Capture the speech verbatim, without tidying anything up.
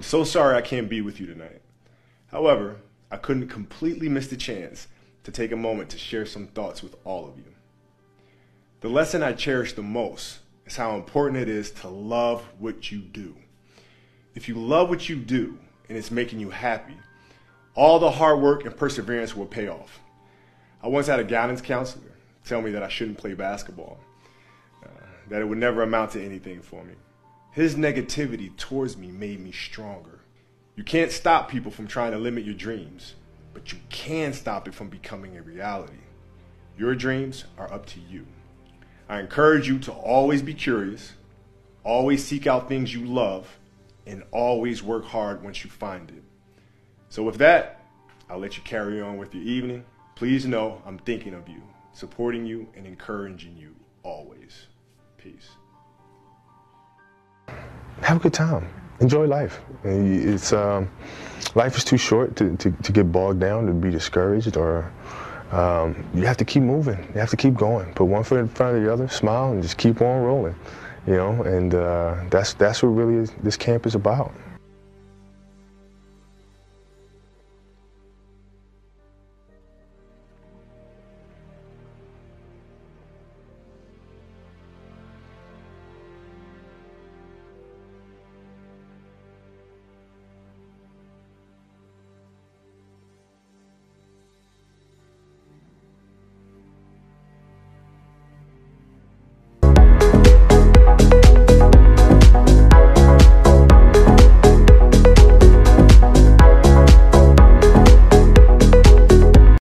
so sorry I can't be with you tonight. However, I couldn't completely miss the chance to take a moment to share some thoughts with all of you. The lesson I cherish the most is how important it is to love what you do. If you love what you do and it's making you happy, all the hard work and perseverance will pay off. I once had a guidance counselor tell me that I shouldn't play basketball, uh, that it would never amount to anything for me. His negativity towards me made me stronger. You can't stop people from trying to limit your dreams, but you can stop it from becoming a reality. Your dreams are up to you. I encourage you to always be curious, always seek out things you love, and always work hard once you find it. So with that, I'll let you carry on with your evening. Please know I'm thinking of you, supporting you, and encouraging you always. Peace. Have a good time. Enjoy life. It's um, life is too short to, to, to get bogged down, to be discouraged, or um, you have to keep moving. You have to keep going. Put one foot in front of the other, smile, and just keep on rolling. You know, and uh, that's that's what really is, this camp is about.